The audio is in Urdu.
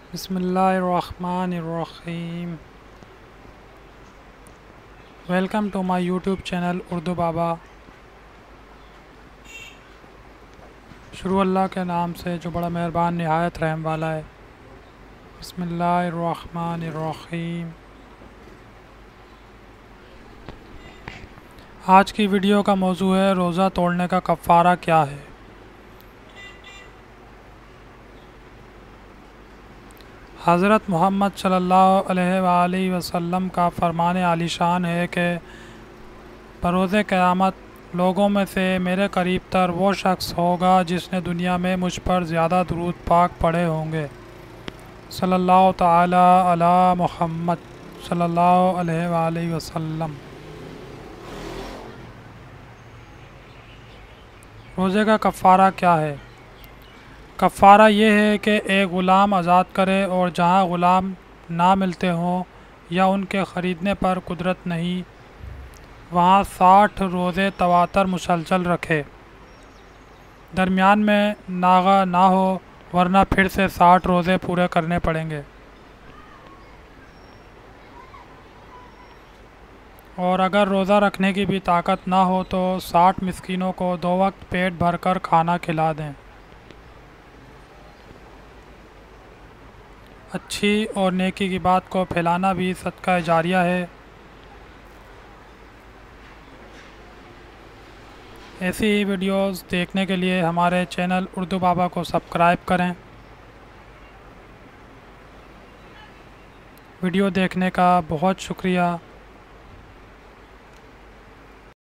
بسم اللہ الرحمن الرحیم۔ Welcome to my YouTube channel Urdu Baba. شروع اللہ کے نام سے جو بڑا مہربان نہایت رحم والا ہے۔ بسم اللہ الرحمن الرحیم۔ آج کی ویڈیو کا موضوع ہے روزہ توڑنے کا کفارہ کیا ہے۔ حضرت محمد صلی اللہ علیہ وآلہ وسلم کا فرمان عالی شان ہے کہ بروز قیامت لوگوں میں سے میرے قریب تر وہ شخص ہوگا جس نے دنیا میں مجھ پر زیادہ درود پاک پڑھے ہوں گے۔ صلی اللہ تعالی علی محمد صلی اللہ علیہ وآلہ وسلم۔ روزے کا کفارہ کیا ہے؟ کفارہ یہ ہے کہ ایک غلام آزاد کرے اور جہاں غلام نہ ملتے ہوں یا ان کے خریدنے پر قدرت نہیں وہاں 60 روزے تواتر مسلسل رکھے، درمیان میں ناغہ نہ ہو ورنہ پھر سے 60 روزے پورے کرنے پڑیں گے، اور اگر روزہ رکھنے کی بھی طاقت نہ ہو تو 60 مسکینوں کو 2 وقت پیٹ بھر کر کھانا کھلا دیں۔ اچھی اور نیکی کی بات کو پھیلانا بھی صدقہ جاریہ ہے۔ ایسی ہی ویڈیوز دیکھنے کے لیے ہمارے چینل اردو بابا کو سبسکرائب کریں۔ ویڈیو دیکھنے کا بہت شکریہ۔